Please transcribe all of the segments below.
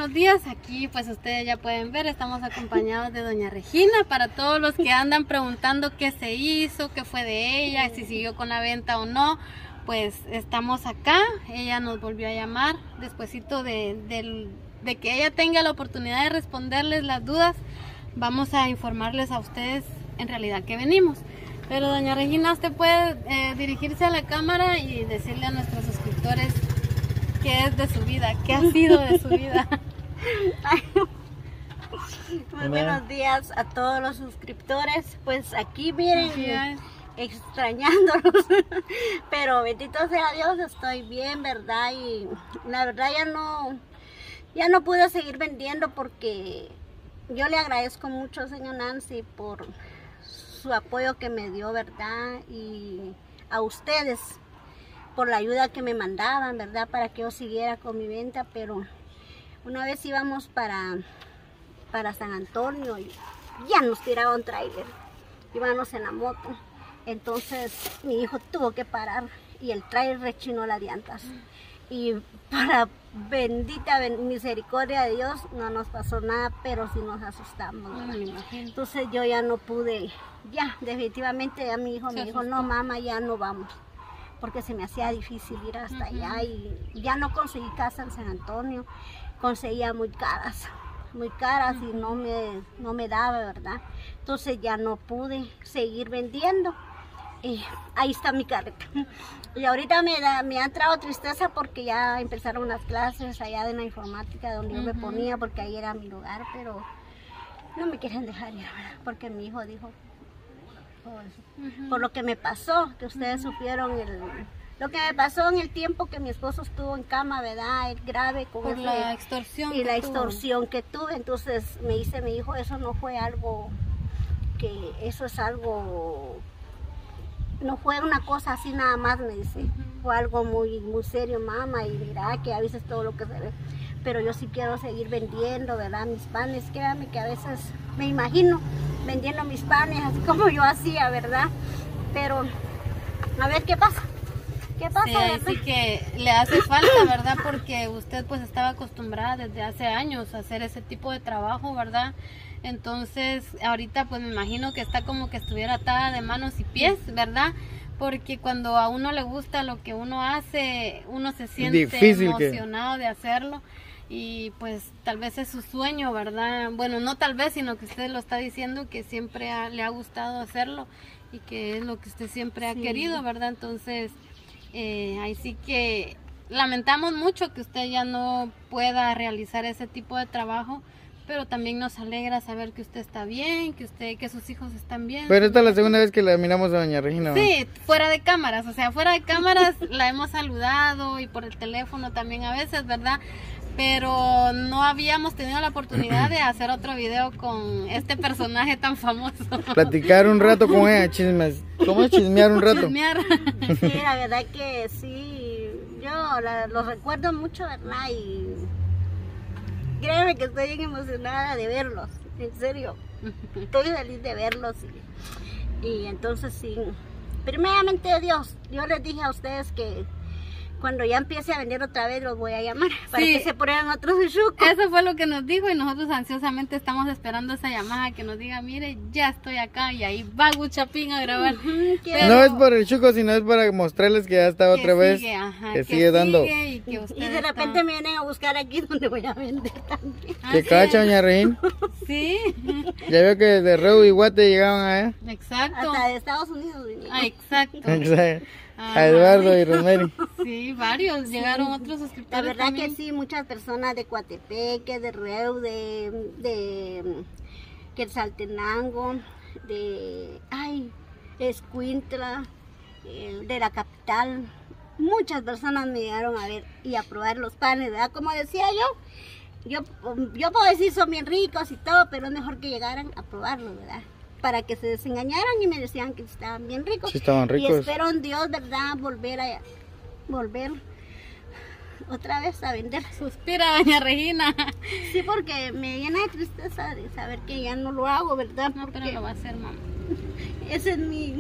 buenos días. Aquí pues ustedes ya pueden ver, estamos acompañados de doña Regina. Para todos los que andan preguntando qué se hizo, qué fue de ella, si siguió con la venta o no, pues estamos acá. Ella nos volvió a llamar despuesito de que ella tenga la oportunidad de responderles las dudas. Vamos a informarles a ustedes en realidad que venimos. Pero doña Regina, usted puede dirigirse a la cámara y decirle a nuestros suscriptores qué es de su vida, qué ha sido de su vida. Muy buenos días a todos los suscriptores. Pues aquí miren, extrañándolos, pero bendito sea Dios, estoy bien, ¿verdad? Y la verdad ya no pude seguir vendiendo porque yo le agradezco mucho al señor Nancy por su apoyo que me dio, ¿verdad? Y a ustedes por la ayuda que me mandaban, ¿verdad? Para que yo siguiera con mi venta. Pero una vez íbamos para San Antonio y ya nos tiraba un tráiler, íbamos en la moto. Entonces mi hijo tuvo que parar y el tráiler rechinó las llantas. Y para bendita misericordia de Dios no nos pasó nada, pero sí nos asustamos, ¿verdad? Entonces yo ya no pude, ya definitivamente a mi hijo me dijo, no mamá, ya no vamos, porque se me hacía difícil ir hasta allá y ya no conseguí casa en San Antonio, conseguía muy caras y no me daba, ¿verdad? Entonces ya no pude seguir vendiendo. Y ahí está mi carreta. Y ahorita me ha entrado tristeza porque ya empezaron las clases allá de la informática donde yo me ponía, porque ahí era mi lugar, pero no me quieren dejar ir, ¿verdad? Porque mi hijo dijo, por lo que me pasó, que ustedes supieron lo que me pasó en el tiempo que mi esposo estuvo en cama, ¿verdad? El grave con por la extorsión y la extorsión que tuve. Entonces me dice mi hijo, eso no fue algo eso es algo, no fue una cosa así nada más, me dice, fue algo muy, muy serio, mamá, y mira que a veces todo lo que se ve, pero yo sí quiero seguir vendiendo, ¿verdad? Mis panes, créanme que a veces me imagino vendiendo mis panes, así como yo hacía, ¿verdad? Pero a ver qué pasa. ¿Qué pasa? Sí, sí que le hace falta, ¿verdad? Porque usted pues estaba acostumbrada desde hace años a hacer ese tipo de trabajo, ¿verdad? Entonces ahorita pues me imagino que está como que estuviera atada de manos y pies, ¿verdad? Porque cuando a uno le gusta lo que uno hace, uno se siente emocionado de hacerlo. Y pues tal vez es su sueño, ¿verdad? Bueno, no tal vez, sino que usted lo está diciendo que siempre le ha gustado hacerlo y que es lo que usted siempre ha querido, ¿verdad? Entonces ahí sí que lamentamos mucho que usted ya no pueda realizar ese tipo de trabajo, pero también nos alegra saber que usted está bien, que sus hijos están bien. Pero esta es la segunda vez que la miramos a doña Regina, ¿no? Sí, fuera de cámaras, o sea, fuera de cámaras la hemos saludado y por el teléfono también a veces, ¿verdad? Pero no habíamos tenido la oportunidad de hacer otro video con este personaje tan famoso. Platicar un rato con ella, chismes. ¿Cómo es chismear un rato? Chismear. Sí, la verdad que sí, yo lo recuerdo mucho, ¿verdad? Y créeme que estoy bien emocionada de verlos, en serio. Estoy feliz de verlos y entonces sí, primeramente Dios, yo les dije a ustedes que cuando ya empiece a vender otra vez los voy a llamar para que se pongan otros chucos. Eso fue lo que nos dijo y nosotros ansiosamente estamos esperando esa llamada que nos diga, mire, ya estoy acá, y ahí va Guchapín a grabar. Pero no es por el chuco, sino es para mostrarles que ya está otra vez, que sigue dando. Y de repente me vienen a buscar aquí donde voy a vender también. ¿Qué cacha, doña Regina? Sí. Ya veo que de Reu y Guate llegaban allá. Exacto. Hasta de Estados Unidos vinieron. Exacto. A Eduardo y Rosemary. Sí, varios, llegaron otros suscriptores. La verdad también. que sí, muchas personas de Coatepeque, de Reu, de Quetzaltenango, de Escuintla, de la capital. Muchas personas me llegaron a ver y a probar los panes, ¿verdad? Como decía yo puedo decir son bien ricos y todo, pero es mejor que llegaran a probarlos, ¿verdad? Para que se desengañaran y me decían que estaban bien ricos. Sí, estaban ricos. Y espero en Dios, ¿verdad? Volver otra vez a vender. Suspira, doña Regina. Sí, porque me llena de tristeza de saber que ya no lo hago, ¿verdad? No, pero lo va a hacer, mamá. Ese es mi...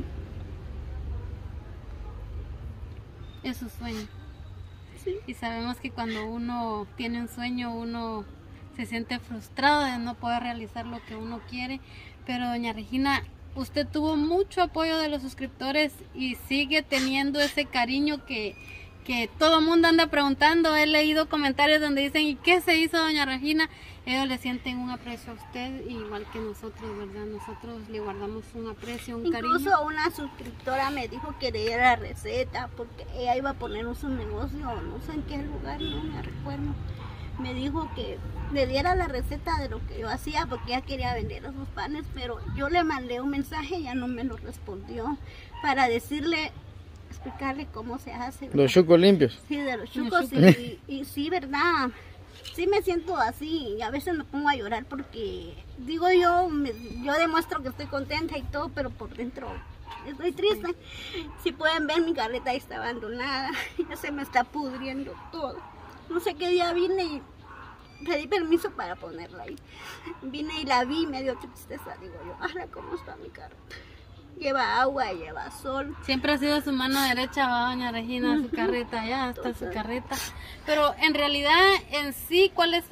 Es su sueño. Sí. Y sabemos que cuando uno tiene un sueño, uno se siente frustrado de no poder realizar lo que uno quiere. Pero doña Regina, usted tuvo mucho apoyo de los suscriptores y sigue teniendo ese cariño que todo el mundo anda preguntando. He leído comentarios donde dicen, ¿y qué se hizo doña Regina? Ellos le sienten un aprecio a usted, igual que nosotros, ¿verdad? Nosotros le guardamos un aprecio, un cariño. Incluso una suscriptora me dijo que le diera la receta, porque ella iba a poner su negocio, no sé en qué lugar, no me recuerdo. Me dijo que le diera la receta de lo que yo hacía, porque ella quería vender esos panes, pero yo le mandé un mensaje y ella no me lo respondió, para decirle, explicarle cómo se hace, ¿verdad? Los chucos limpios. Sí, de los chucos, y sí, ¿verdad? Sí me siento así, y a veces me pongo a llorar porque, digo yo demuestro que estoy contenta y todo, pero por dentro estoy triste. Si pueden ver, mi carreta ahí está abandonada, ya se me está pudriendo todo. No sé qué día vine y pedí permiso para ponerla ahí. Vine y la vi, me dio tristeza, digo yo, ¿cómo está mi carreta? Lleva agua, lleva sol. Siempre ha sido su mano derecha, va doña Regina, su carreta, ya está su carreta. Pero en realidad, en sí, ¿cuál es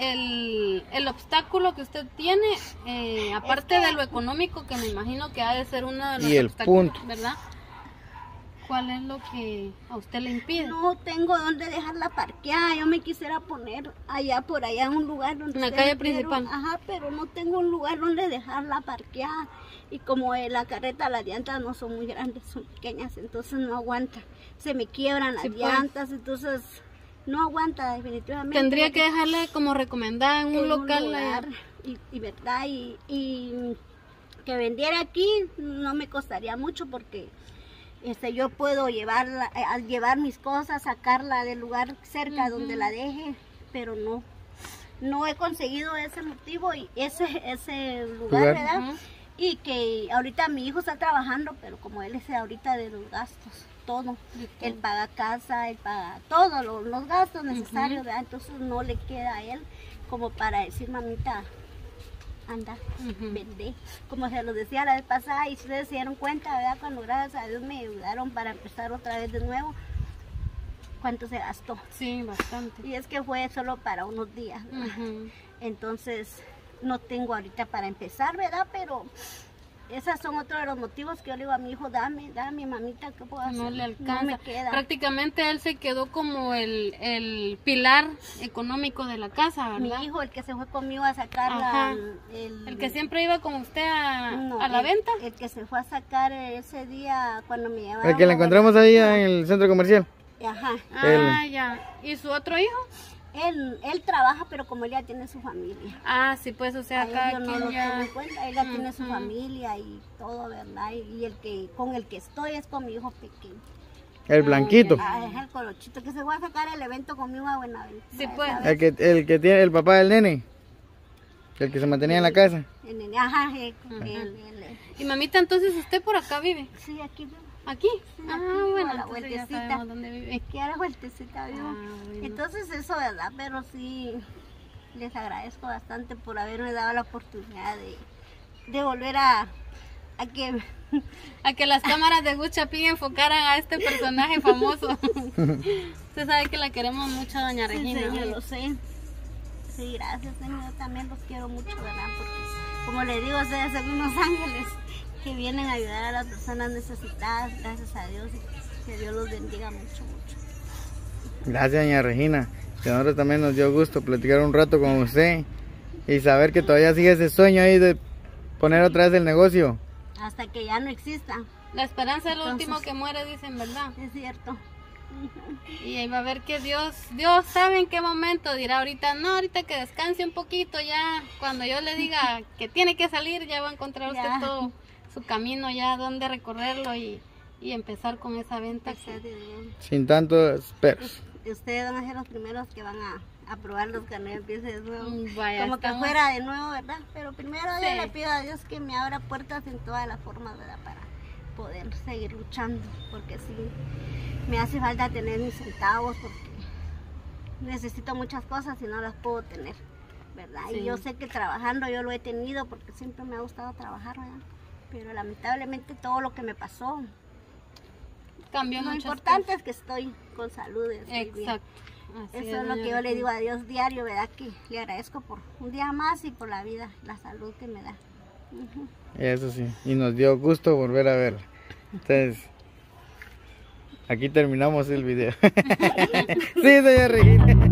el obstáculo que usted tiene? Aparte de lo económico, que me imagino que ha de ser uno de los obstáculos, ¿verdad? ¿Cuál es lo que a usted le impide? No tengo dónde dejarla parqueada. Yo me quisiera poner allá por allá en un lugar donde... En la calle principal. Ajá, pero no tengo un lugar donde dejarla parqueada. Y como la carreta, las llantas no son muy grandes, son pequeñas, entonces no aguanta. Se me quiebran las llantas, entonces no aguanta definitivamente. Tendría que dejarle como recomendada en un local. Y verdad, y que vendiera aquí no me costaría mucho porque... yo puedo llevarla, al llevar mis cosas, sacarla del lugar cerca donde la deje, pero no he conseguido ese motivo y ese lugar, ¿verdad? Y que ahorita mi hijo está trabajando, pero como él es ahorita de los gastos, todo, él paga casa, él paga todos los gastos necesarios, ¿verdad? Entonces no le queda a él como para decir, mamita, anda, vende. Como se los decía la vez pasada, y ustedes se dieron cuenta, ¿verdad? Cuando gracias a Dios me ayudaron para empezar otra vez de nuevo, ¿cuánto se gastó? Sí, bastante. Y es que fue solo para unos días, ¿verdad? Entonces, no tengo ahorita para empezar, ¿verdad? Pero esos son otros de los motivos que yo le digo a mi hijo, dame mamita, ¿qué puedo hacer? No le alcanza. No me queda. Prácticamente él se quedó como el pilar económico de la casa, ¿verdad? Mi hijo, el que se fue conmigo a sacar el que siempre iba con usted a la venta. El que se fue a sacar ese día cuando me llevaba. El que le encontramos ahí en el centro comercial. Ajá. Ya. ¿Y su otro hijo? Él trabaja, pero como él ya tiene su familia. Ah, sí, pues, o sea, acá no lo tengo en cuenta, él ya tiene su familia y todo, ¿verdad? Y con el que estoy es con mi hijo pequeño. El blanquito. Es el colochito, que se va a sacar el evento conmigo a Buenaventura. Sí, pues. El que tiene el papá del nene. El que se mantenía en la casa. El nene, ajá, Y mamita, entonces, ¿usted por acá vive? Sí, aquí vivo. ¿Aquí? Sí, Bueno, a la vueltecita. ¿Dónde vive? Aquí a la vueltecita vivo. Bueno. Entonces eso, ¿verdad? Pero sí, les agradezco bastante por haberme dado la oportunidad de volver a que las cámaras de Good Chapín enfocaran a este personaje famoso. Usted sabe que la queremos mucho, doña Regina. Sí, yo lo sé. Sí, gracias, señor. Yo también los quiero mucho, ¿verdad? Porque, como le digo, ustedes son unos ángeles que vienen a ayudar a las personas necesitadas, gracias a Dios, y que Dios los bendiga mucho. Gracias, doña Regina. A nosotros también nos dio gusto platicar un rato con usted y saber que todavía sigue ese sueño ahí de poner otra vez el negocio. Hasta que ya no exista. La esperanza es lo último que muere, dicen, ¿verdad? Es cierto. Y ahí va a ver que Dios sabe en qué momento dirá ahorita que descanse un poquito, ya cuando yo le diga que tiene que salir, ya va a encontrar usted todo su camino, ya donde recorrerlo y empezar con esa venta. Sin tantos peros. Ustedes van a ser los primeros que van a probar los carnes, empiece de nuevo. Vaya, como que fuera de nuevo, ¿verdad? Pero primero yo le pido a Dios que me abra puertas en todas las formas, ¿verdad? Para poder seguir luchando, porque sí, me hace falta tener mis centavos, porque necesito muchas cosas y no las puedo tener, ¿verdad? Sí. Y yo sé que trabajando yo lo he tenido, porque siempre me ha gustado trabajar, ¿verdad? Pero lamentablemente todo lo que me pasó cambió. Lo importante es que estoy con salud. Exacto. Eso es lo que yo le digo a Dios diario, ¿verdad? Que le agradezco por un día más y por la vida, la salud que me da. Eso sí, y nos dio gusto volver a verla. Entonces, aquí terminamos el video. Sí, señora Regina.